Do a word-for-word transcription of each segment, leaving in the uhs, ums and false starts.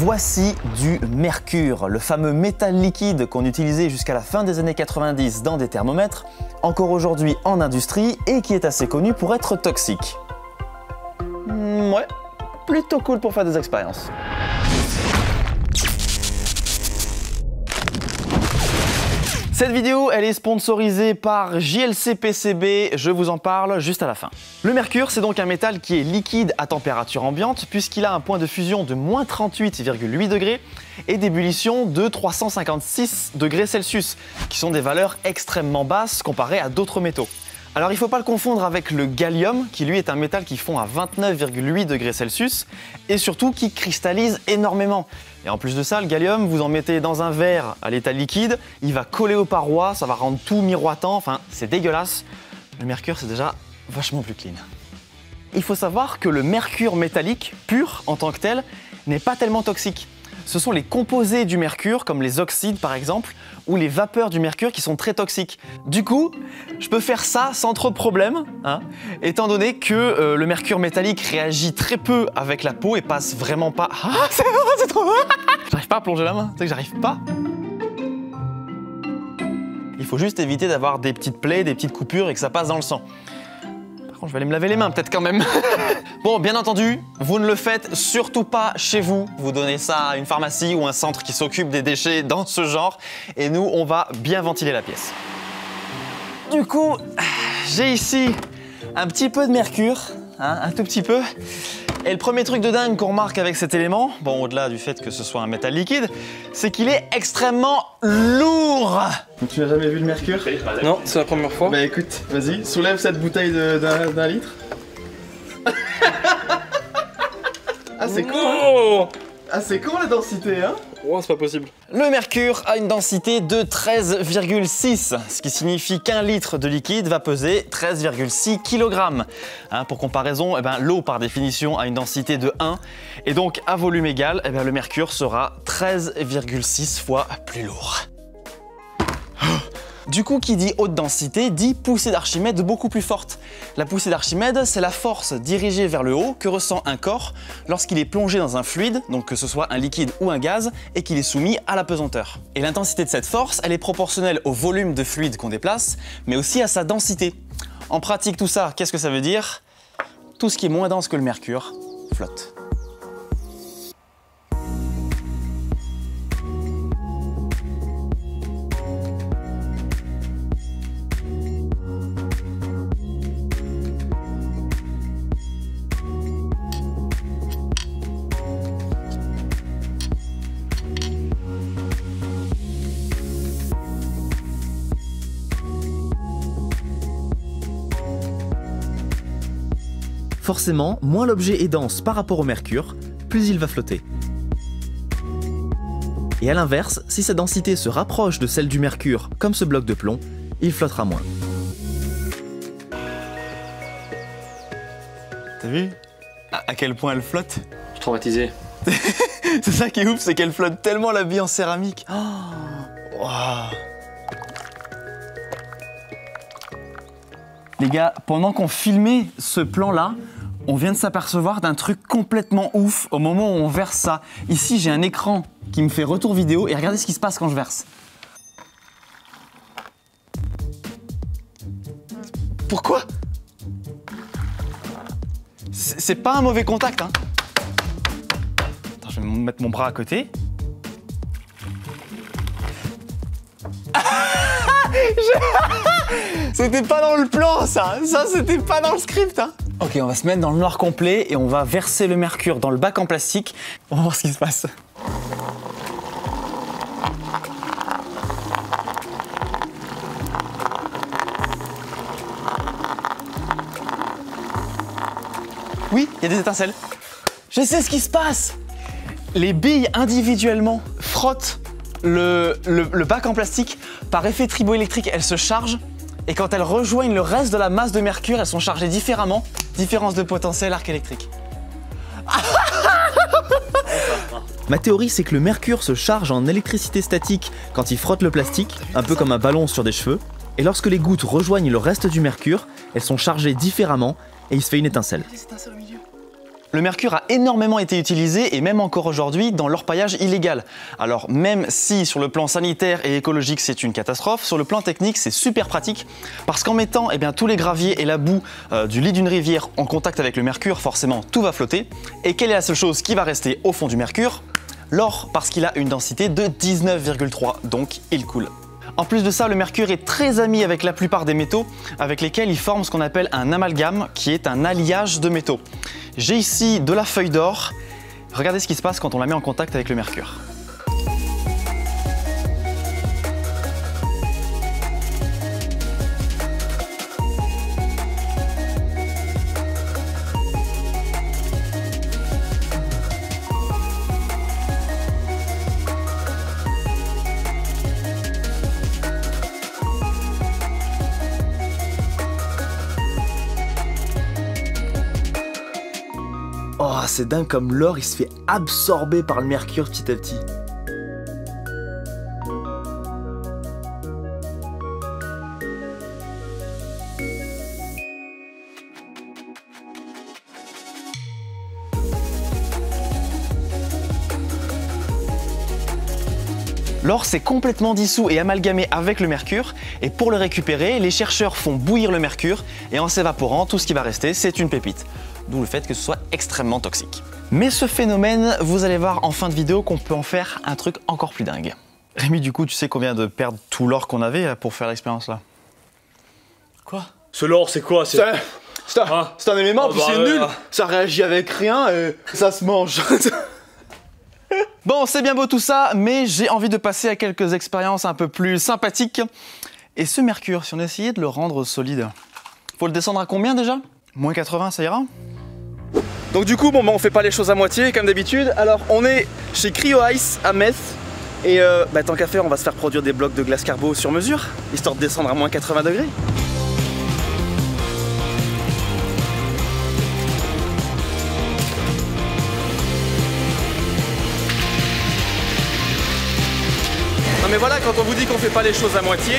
voici du mercure, le fameux métal liquide qu'on utilisait jusqu'à la fin des années quatre-vingt-dix dans des thermomètres, encore aujourd'hui en industrie et qui est assez connu pour être toxique. Mmh, ouais, plutôt cool pour faire des expériences. Cette vidéo, elle est sponsorisée par J L C P C B, je vous en parle juste à la fin. Le mercure, c'est donc un métal qui est liquide à température ambiante puisqu'il a un point de fusion de moins trente-huit virgule huit degrés et d'ébullition de trois cent cinquante-six degrés Celsius, qui sont des valeurs extrêmement basses comparées à d'autres métaux. Alors il ne faut pas le confondre avec le gallium, qui lui est un métal qui fond à vingt-neuf virgule huit degrés Celsius et surtout qui cristallise énormément. Et en plus de ça, le gallium, vous en mettez dans un verre à l'état liquide, il va coller aux parois, ça va rendre tout miroitant, enfin c'est dégueulasse. Le mercure, c'est déjà vachement plus clean. Il faut savoir que le mercure métallique, pur en tant que tel, n'est pas tellement toxique. Ce sont les composés du mercure, comme les oxydes par exemple, ou les vapeurs du mercure qui sont très toxiques. Du coup, je peux faire ça sans trop de problème, hein, étant donné que euh, le mercure métallique réagit très peu avec la peau et passe vraiment pas... Ah, c'est, c'est trop... J'arrive pas à plonger la main, tu sais que j'arrive pas. Il faut juste éviter d'avoir des petites plaies, des petites coupures et que ça passe dans le sang. Par contre, je vais aller me laver les mains peut-être quand même. Bon, bien entendu, vous ne le faites surtout pas chez vous. Vous donnez ça à une pharmacie ou un centre qui s'occupe des déchets dans ce genre. Et nous, on va bien ventiler la pièce. Du coup, j'ai ici un petit peu de mercure, hein, un tout petit peu. Et le premier truc de dingue qu'on remarque avec cet élément, bon, au-delà du fait que ce soit un métal liquide, c'est qu'il est extrêmement lourd. Tu n'as jamais vu le mercure? Non, c'est la première fois. Bah écoute, vas-y, soulève cette bouteille d'un litre. Ah c'est con hein. Ah c'est con la densité hein. Oh, c'est pas possible. Le mercure a une densité de treize virgule six, ce qui signifie qu'un litre de liquide va peser treize virgule six kilogrammes. Hein, pour comparaison, eh ben, l'eau par définition a une densité de un, et donc à volume égal, eh ben, le mercure sera treize virgule six fois plus lourd. Du coup, qui dit haute densité dit poussée d'Archimède beaucoup plus forte. La poussée d'Archimède, c'est la force dirigée vers le haut que ressent un corps lorsqu'il est plongé dans un fluide, donc que ce soit un liquide ou un gaz, et qu'il est soumis à la pesanteur. Et l'intensité de cette force, elle est proportionnelle au volume de fluide qu'on déplace, mais aussi à sa densité. En pratique, tout ça, qu'est-ce que ça veut dire? Tout ce qui est moins dense que le mercure flotte. Forcément, moins l'objet est dense par rapport au mercure, plus il va flotter. Et à l'inverse, si sa densité se rapproche de celle du mercure, comme ce bloc de plomb, il flottera moins. T'as vu à quel point elle flotte? Je suis traumatisé. C'est ça qui est ouf, c'est qu'elle flotte tellement la bille en céramique. Oh, wow. Les gars, pendant qu'on filmait ce plan-là, on vient de s'apercevoir d'un truc complètement ouf au moment où on verse ça. Ici, j'ai un écran qui me fait retour vidéo et regardez ce qui se passe quand je verse. Pourquoi? C'est pas un mauvais contact, hein. Attends, je vais mettre mon bras à côté. C'était pas dans le plan, ça. Ça, c'était pas dans le script, hein. Ok, on va se mettre dans le noir complet et on va verser le mercure dans le bac en plastique. On va voir ce qui se passe. Oui, il y a des étincelles. Je sais ce qui se passe. Les billes individuellement frottent le, le, le bac en plastique. Par effet triboélectrique, elles se chargent. Et quand elles rejoignent le reste de la masse de mercure, elles sont chargées différemment. Différence de potentiel arc électrique. Ma théorie, c'est que le mercure se charge en électricité statique quand il frotte le plastique, un peu comme un ballon sur des cheveux. Et lorsque les gouttes rejoignent le reste du mercure, elles sont chargées différemment et il se fait une étincelle. Le mercure a énormément été utilisé et même encore aujourd'hui dans l'orpaillage illégal. Alors même si sur le plan sanitaire et écologique c'est une catastrophe, sur le plan technique c'est super pratique parce qu'en mettant eh bien, tous les graviers et la boue euh, du lit d'une rivière en contact avec le mercure, forcément tout va flotter. Et quelle est la seule chose qui va rester au fond du mercure? L'or, parce qu'il a une densité de dix-neuf virgule trois, donc il coule. En plus de ça, le mercure est très ami avec la plupart des métaux avec lesquels il forme ce qu'on appelle un amalgame qui est un alliage de métaux. J'ai ici de la feuille d'or. Regardez ce qui se passe quand on la met en contact avec le mercure. Oh, c'est dingue comme l'or, il se fait absorber par le mercure petit à petit. L'or s'est complètement dissous et amalgamé avec le mercure, et pour le récupérer, les chercheurs font bouillir le mercure, et en s'évaporant, tout ce qui va rester, c'est une pépite. D'où le fait que ce soit extrêmement toxique. Mais ce phénomène, vous allez voir en fin de vidéo qu'on peut en faire un truc encore plus dingue. Rémi, du coup, tu sais qu'on vient de perdre tout l'or qu'on avait pour faire l'expérience là? Quoi? Ce l'or, c'est quoi? C'est un, ah. un élément, oh, puis bah, c'est ouais, nul. là. Ça réagit avec rien et ça se mange. Bon, c'est bien beau tout ça, mais j'ai envie de passer à quelques expériences un peu plus sympathiques. Et ce mercure, si on essayait de le rendre solide, faut le descendre à combien déjà? Moins quatre-vingts, ça ira? Donc du coup, bon, bah, on fait pas les choses à moitié comme d'habitude. Alors, on est chez Cryo Ice à Metz. Et euh, bah, tant qu'à faire, on va se faire produire des blocs de glace carbo sur mesure, histoire de descendre à moins quatre-vingts degrés. Non mais voilà, quand on vous dit qu'on fait pas les choses à moitié.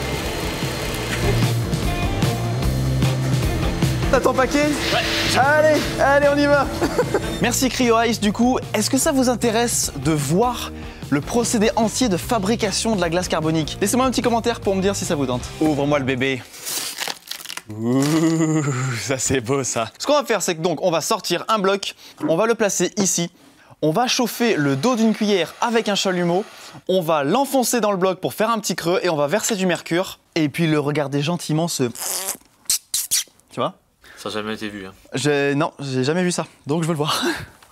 T'as ton paquet? Ouais. Allez, allez, on y va. Merci Cryo Ice du coup. Est-ce que ça vous intéresse de voir le procédé entier de fabrication de la glace carbonique? Laissez-moi un petit commentaire pour me dire si ça vous tente. Ouvre-moi le bébé. Ouh, ça c'est beau ça. Ce qu'on va faire, c'est que donc on va sortir un bloc, on va le placer ici. On va chauffer le dos d'une cuillère avec un chalumeau, on va l'enfoncer dans le bloc pour faire un petit creux et on va verser du mercure et puis le regarder gentiment se... Tu vois? Ça n'a jamais été vu. Hein. Je... Non, j'ai jamais vu ça, donc je veux le voir.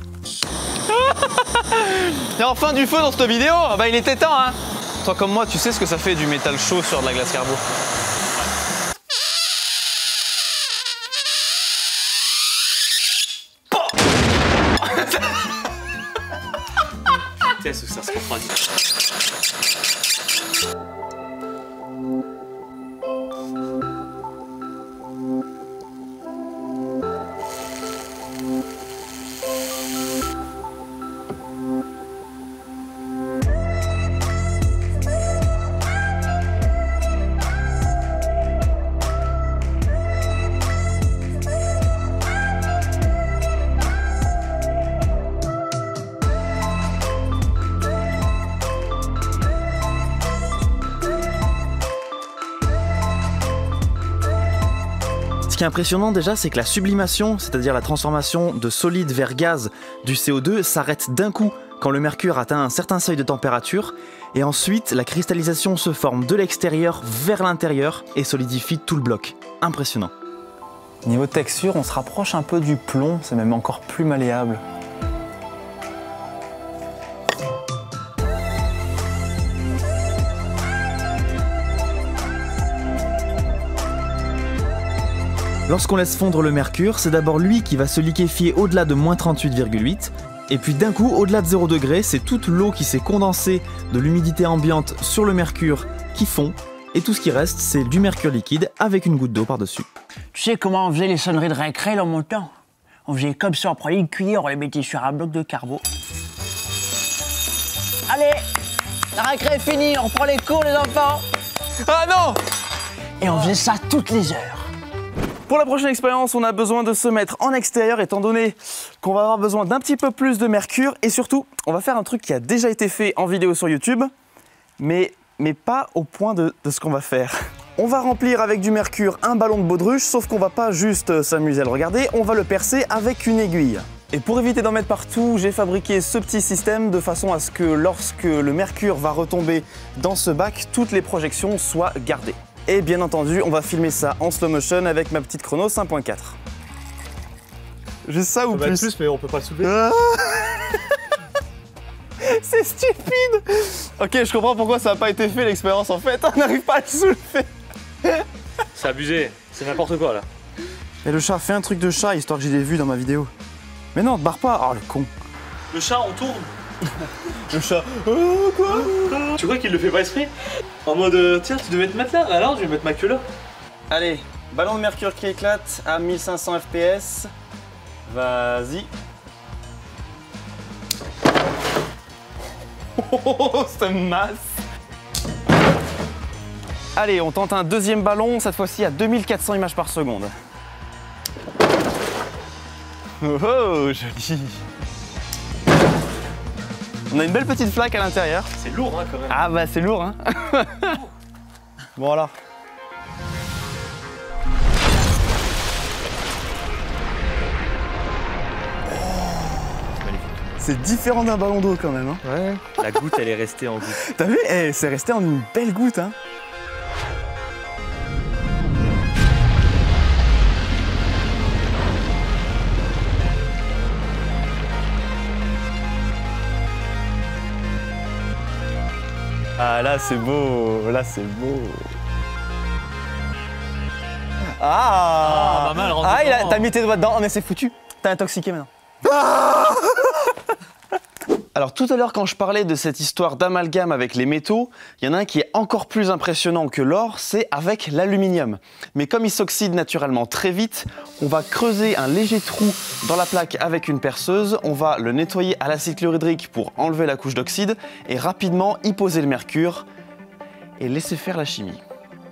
Et enfin du feu dans cette vidéo, bah il était temps hein. Toi comme moi, tu sais ce que ça fait du métal chaud sur de la glace carbo. Qu'est-ce que ça se refroidit? Ce qui est impressionnant déjà, c'est que la sublimation, c'est-à-dire la transformation de solide vers gaz du C O deux, s'arrête d'un coup quand le mercure atteint un certain seuil de température, et ensuite la cristallisation se forme de l'extérieur vers l'intérieur et solidifie tout le bloc. Impressionnant. Niveau texture, on se rapproche un peu du plomb, c'est même encore plus malléable. Lorsqu'on laisse fondre le mercure, c'est d'abord lui qui va se liquéfier au-delà de moins trente-huit virgule huit, et puis d'un coup, au-delà de zéro degré, c'est toute l'eau qui s'est condensée de l'humidité ambiante sur le mercure qui fond, et tout ce qui reste, c'est du mercure liquide avec une goutte d'eau par-dessus. Tu sais comment on faisait les sonneries de récré dans mon temps? On faisait comme ça, on prenait une cuillère, on les mettait sur un bloc de carbo. Allez, la récré est finie, on reprend les cours les enfants. Ah non! Et on faisait ça toutes les heures. Pour la prochaine expérience, on a besoin de se mettre en extérieur étant donné qu'on va avoir besoin d'un petit peu plus de mercure et surtout, on va faire un truc qui a déjà été fait en vidéo sur YouTube, mais, mais pas au point de, de ce qu'on va faire. On va remplir avec du mercure un ballon de baudruche, sauf qu'on va pas juste s'amuser à le regarder, on va le percer avec une aiguille. Et pour éviter d'en mettre partout, j'ai fabriqué ce petit système de façon à ce que lorsque le mercure va retomber dans ce bac, toutes les projections soient gardées. Et bien entendu, on va filmer ça en slow motion avec ma petite chrono cinq point quatre. J'ai ça ou plus, plus, mais on peut pas le soulever. Ah c'est stupide. Ok, je comprends pourquoi ça n'a pas été fait l'expérience en fait, on n'arrive pas à le soulever. C'est abusé, c'est n'importe quoi là. Et le chat, fais un truc de chat histoire que j'ai des vues dans ma vidéo. Mais non, te barre pas. Oh le con. Le chat, on tourne. Le chat. Oh quoi? Tu crois qu'il le fait pas exprès? En mode, euh, tiens, tu devais te mettre là. Alors, je vais mettre ma queue là. Allez, ballon de mercure qui éclate à mille cinq cents F P S. Vas-y. Oh, c'est masse. Allez, on tente un deuxième ballon, cette fois-ci à deux mille quatre cents images par seconde. Oh, oh, joli. On a une belle petite flaque à l'intérieur. C'est lourd, hein, quand même. Ah bah c'est lourd, hein. Bon voilà. C'est différent d'un ballon d'eau quand même, hein. Ouais. La goutte, elle est restée en goutte. T'as vu? Eh, c'est resté en une belle goutte, hein. Ah là c'est beau, là c'est beau. Ah, Ah, pas mal, rentre ah il a- dedans. t'as mis tes doigts dedans, oh, mais c'est foutu. T'as intoxiqué maintenant. Alors tout à l'heure quand je parlais de cette histoire d'amalgame avec les métaux, il y en a un qui est encore plus impressionnant que l'or, c'est avec l'aluminium. Mais comme il s'oxyde naturellement très vite, on va creuser un léger trou dans la plaque avec une perceuse, on va le nettoyer à l'acide chlorhydrique pour enlever la couche d'oxyde et rapidement y poser le mercure et laisser faire la chimie.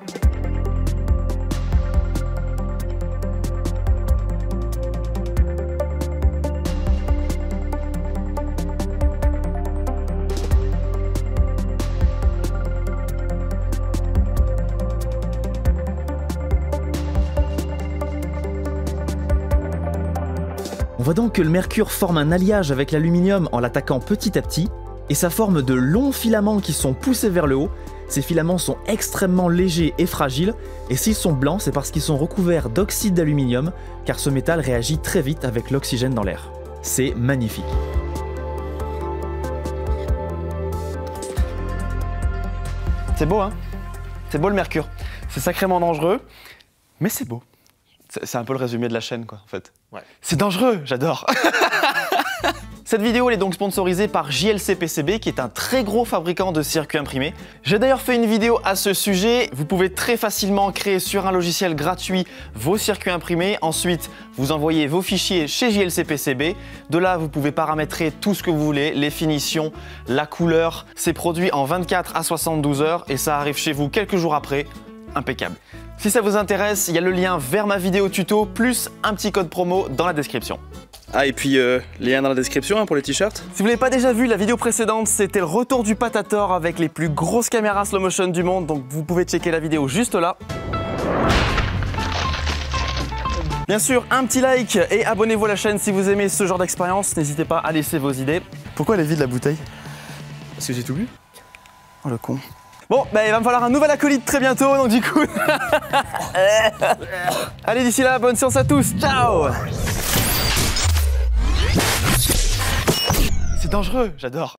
On voit donc que le mercure forme un alliage avec l'aluminium en l'attaquant petit à petit, et ça forme de longs filaments qui sont poussés vers le haut. Ces filaments sont extrêmement légers et fragiles, et s'ils sont blancs, c'est parce qu'ils sont recouverts d'oxyde d'aluminium, car ce métal réagit très vite avec l'oxygène dans l'air. C'est magnifique. C'est beau, hein? C'est beau le mercure. C'est sacrément dangereux, mais c'est beau. C'est c'est un peu le résumé de la chaîne, quoi, en fait. Ouais. C'est dangereux, j'adore. Cette vidéo elle est donc sponsorisée par J L C P C B qui est un très gros fabricant de circuits imprimés. J'ai d'ailleurs fait une vidéo à ce sujet. Vous pouvez très facilement créer sur un logiciel gratuit vos circuits imprimés. Ensuite, vous envoyez vos fichiers chez J L C P C B. De là, vous pouvez paramétrer tout ce que vous voulez, les finitions, la couleur. C'est produit en vingt-quatre à soixante-douze heures et ça arrive chez vous quelques jours après. Impeccable. Si ça vous intéresse, il y a le lien vers ma vidéo tuto plus un petit code promo dans la description. Ah et puis euh, lien dans la description hein, pour les t-shirts. Si vous l'avez pas déjà vu, la vidéo précédente c'était le retour du Patator avec les plus grosses caméras slow motion du monde, donc vous pouvez checker la vidéo juste là. Bien sûr, un petit like et abonnez-vous à la chaîne si vous aimez ce genre d'expérience, n'hésitez pas à laisser vos idées. Pourquoi elle est vide la bouteille? Parce que j'ai tout bu. Oh le con. Bon, bah, il va me falloir un nouvel acolyte très bientôt, donc du coup... Allez, d'ici là, bonne séance à tous, ciao. C'est dangereux, j'adore.